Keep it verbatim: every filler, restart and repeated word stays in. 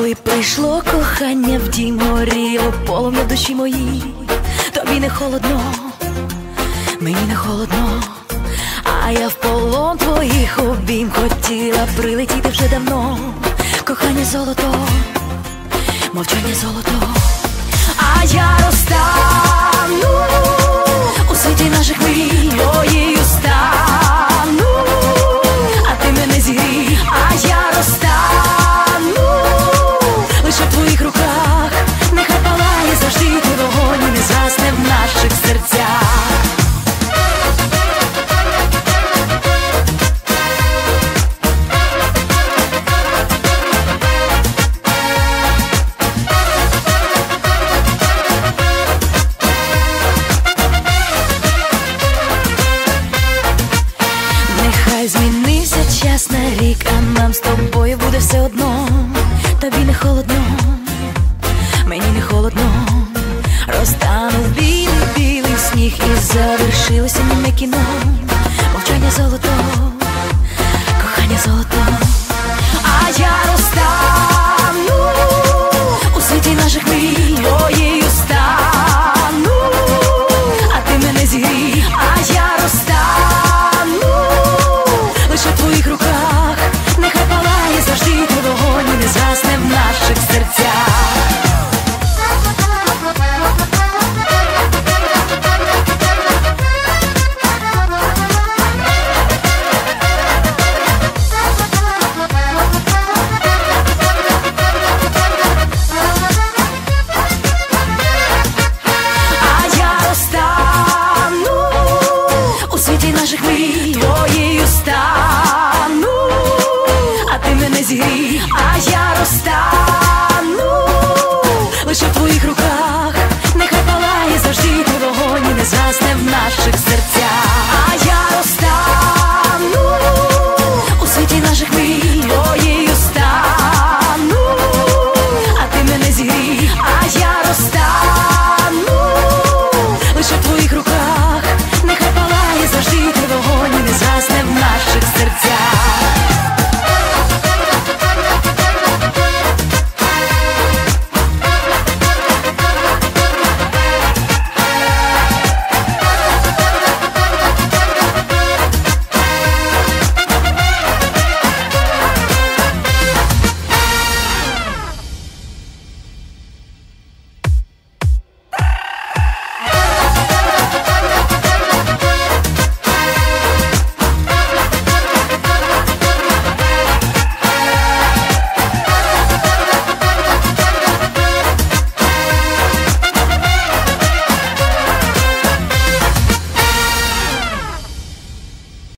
Коли прийшло кохання в дім, горіло полум'я в душі моїй. Тобі не холодно, мені не холодно, а я в полон твоїх обійм хотіла прилетіти вже давно. Кохання золото, мовчання золото, а я розтану у світі наших мрій, твоєю стану, а ти мене зігрій, а я розтану лише в твоїх руках. Нехай палає завжди твій вогонь і не згасне в наших серцях. Нехай змінився час на рік, а нам з тобою буде все одно. Тобі не холодно, мені не холодно, розтанув білий-білий сніг і завершилося німе кіно. Мовчання золото, кохання золото.